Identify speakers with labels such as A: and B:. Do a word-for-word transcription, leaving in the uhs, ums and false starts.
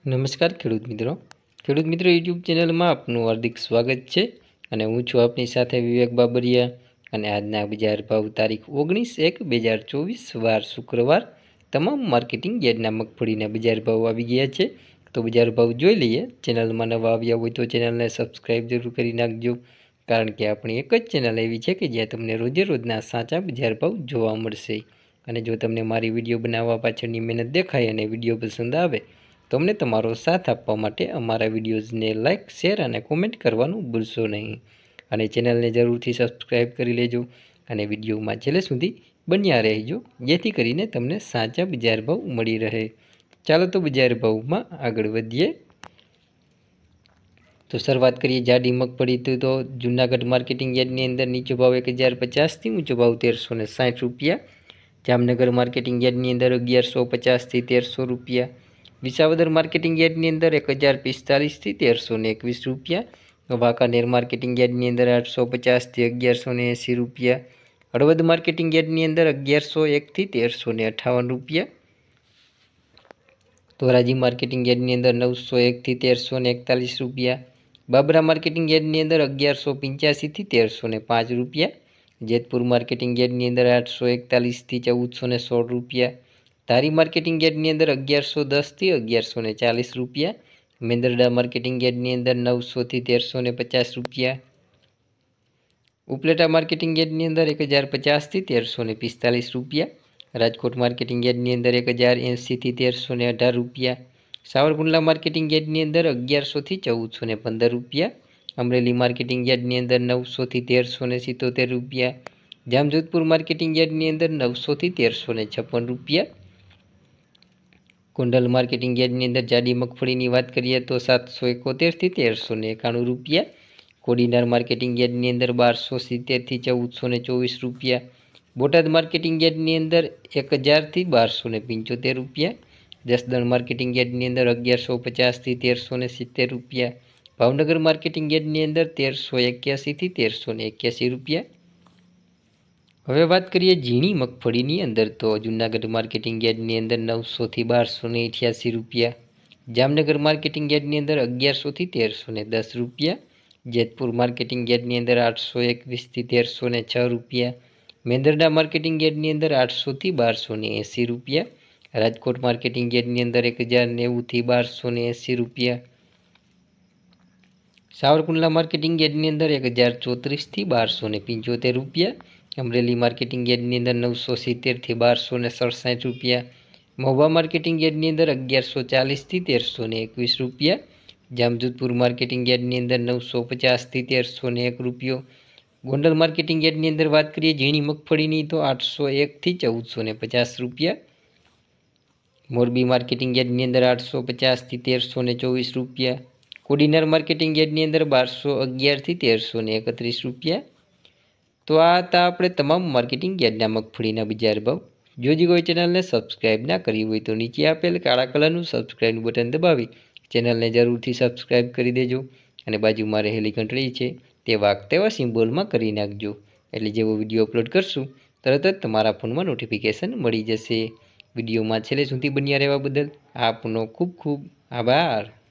A: નમસ્કાર ખેડૂત મિત્રો ખેડૂત મિત્રો યુટ્યુબ ચેનલમાં આપનું હાર્દિક સ્વાગત છે અને હું છું આપની સાથે વિવેક બાબરિયા અને આજના બજાર ભાવ તારીખ ઓગણીસ એક બે હજાર ચોવીસ વાર શુક્રવાર તમામ માર્કેટિંગ યાર્ડના મગફળીના બજાર ભાવ આવી ગયા છે। તો બજાર ભાવ જોઈ લઈએ। ચેનલમાં નવા આવ્યા હોય તો ચેનલને સબસ્ક્રાઈબ જરૂર કરી નાખજો, કારણ કે આપણી એક જ ચેનલ એવી છે કે જ્યાં તમને રોજે રોજના સાચા બજાર ભાવ જોવા મળશે। અને જો તમને મારી વિડીયો બનાવવા પાછળની મહેનત દેખાય અને વિડીયો પસંદ આવે તો અમને તમારો સાથ આપવા માટે અમારા વિડીયોઝને લાઇક, શેર અને કોમેન્ટ કરવાનું ભૂલશો નહીં અને ચેનલને જરૂરથી સબસ્ક્રાઈબ કરી લેજો અને વિડીયોમાં છેલ્લે સુધી બન્યા રહેજો, જેથી કરીને તમને સાચા બજાર ભાવ મળી રહે। ચાલો તો બજાર ભાવમાં આગળ વધીએ। તો શરૂઆત કરીએ જાડી મગફળી તો જૂનાગઢ માર્કેટિંગ યાર્ડની અંદર નીચો ભાવ એક હજાર પચાસથી ઊંચો ભાવ તેરસો ને સાઠ રૂપિયા। જામનગર માર્કેટિંગ યાર્ડની અંદર અગિયારસો પચાસથી તેરસો રૂપિયા। વિસાવદર માર્કેટિંગ યાર્ડની અંદર એક હજાર પિસ્તાલીસથી તેરસો ને એકવીસ રૂપિયા। વાંકાનેર માર્કેટિંગ યાર્ડની અંદર આઠસો પચાસથી અગિયારસો ને એંસી રૂપિયા। હળવદ માર્કેટિંગ યાર્ડની અંદર અગિયારસો એકથી તેરસો ને અઠાવન રૂપિયા। ધોરાજી માર્કેટિંગ યાર્ડની અંદર નવસો એકથી તેરસો ને એકતાલીસ રૂપિયા। બાબરા માર્કેટિંગ યાર્ડની અંદર અગિયારસો પંચ્યાસીથી તેરસો ને પાંચ રૂપિયા। જેતપુર માર્કેટિંગ યાર્ડની અંદર આઠસો એકતાલીસથી ચૌદસો ને સોળ રૂપિયા। ધારી માર્કેટિંગ યાર્ડની અંદર અગિયારસો દસથી અગિયારસો ને ચાલીસ રૂપિયા। મેંદરડા માર્કેટિંગ યાર્ડની અંદર નવસોથી તેરસો ને પચાસ રૂપિયા। ઉપલેટા માર્કેટિંગ યાર્ડની અંદર એક હજાર પચાસથી તેરસો ને પિસ્તાલીસ રૂપિયા। રાજકોટ માર્કેટિંગ યાર્ડની અંદર એક હજાર એંસીથી તેરસો ને અઢાર રૂપિયા। સાવરકુંડલા માર્કેટિંગ યાર્ડની અંદર અગિયારસોથી ચૌદસો ને પંદર રૂપિયા। અમરેલી માર્કેટિંગ યાર્ડની અંદર નવસોથી તેરસો ને સિત્તોતેર રૂપિયા। જામજોધપુર માર્કેટિંગ યાર્ડની અંદર નવસોથી તેરસો ને છપ્પન રૂપિયા। ગોંડલ માર્કેટિંગ યાર્ડની અંદર જાડી મગફળીની વાત કરીએ તો સાતસો એકોતેરથી તેરસો ને એકાણું રૂપિયા। કોડીનાર માર્કેટિંગ યાર્ડની અંદર બારસો સિત્તેરથી ચૌદસો ને ચોવીસ રૂપિયા। બોટાદ માર્કેટિંગ યાર્ડની અંદર એક હજારથી બારસો ને પંચોતેર રૂપિયા। જસદણ માર્કેટિંગ યાર્ડની અંદર અગિયારસો પચાસથી તેરસો ને સિત્તેર રૂપિયા। ભાવનગર માર્કેટિંગ યાર્ડની અંદર તેરસો એક્યાસીથી તેરસો ને એક્યાસી રૂપિયા। હવે વાત કરીએ ઝીણી મગફળીની અંદર તો જૂનાગઢ માર્કેટિંગ યાર્ડની અંદર નવસોથી બારસો ને અઠ્યાસી રૂપિયા। જામનગર માર્કેટિંગ યાર્ડની અંદર અગિયારસોથી તેરસો ને દસ રૂપિયા। જેતપુર માર્કેટિંગ યાર્ડની અંદર આઠસો એકવીસથી તેરસો ને છ રૂપિયા। મેંદરડા માર્કેટિંગ યાર્ડની અંદર આઠસોથી બારસો ને એંસી રૂપિયા। રાજકોટ માર્કેટિંગ યાર્ડની અંદર એક હજાર નેવુંથી બારસો ને એંસી રૂપિયા। સાવરકુંડલા માર્કેટિંગ યાર્ડની અંદર એક હજાર ચોત્રીસથી બારસો ને પંચોતેર રૂપિયા। અમરેલી માર્કેટિંગ યાર્ડની અંદર નવસો સિત્તેરથી બારસો ને સડસઠ રૂપિયા। મહુવા માર્કેટિંગ યાર્ડની અંદર અગિયારસો ચાલીસથી તેરસો ને એકવીસ રૂપિયા। જામજોધપુર માર્કેટિંગ યાર્ડની અંદર નવસો પચાસથી તેરસો ને એક રૂપિયો। ગોંડલ માર્કેટિંગ યાર્ડની અંદર વાત કરીએ ઝીણી મગફળીની તો આઠસો એકથી ચૌદસો ને પચાસ રૂપિયા। મોરબી માર્કેટિંગ યાર્ડની અંદર આઠસો પચાસથી તેરસો ને ચોવીસ રૂપિયા। કોડીનાર માર્કેટિંગ યાર્ડની અંદર બારસો અગિયારથી તેરસો ને એકત્રીસ રૂપિયા। તો આ હતા આપણે તમામ માર્કેટિંગ યાર્ડના મગફળીના બજાર ભાવ। જો જે કોઈ ચેનલને સબસ્ક્રાઈબ ના કરી હોય તો નીચે આપેલ કાળા કલરનું સબસ્ક્રાઈબનું બટન દબાવી ચેનલને જરૂરથી સબસ્ક્રાઈબ કરી દેજો અને બાજુમાં રહેલી ઘંટડી છે તે વાગતા એવા સિમ્બોલમાં કરી નાખજો, એટલે જેવો વિડીયો અપલોડ કરશું તરત જ તમારા ફોનમાં નોટિફિકેશન મળી જશે। વિડીયોમાં છેલ્લે સુધી બન્યા રહેવા બદલ આપનો ખૂબ ખૂબ આભાર।